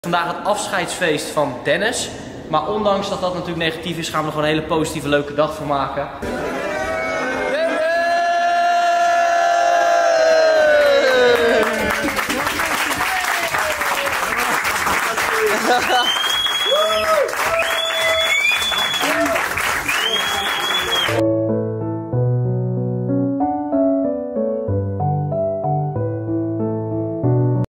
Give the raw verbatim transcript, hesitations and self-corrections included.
Vandaag het afscheidsfeest van Dennis. Maar ondanks dat dat natuurlijk negatief is, gaan we er gewoon een hele positieve, leuke dag van maken. Dennis!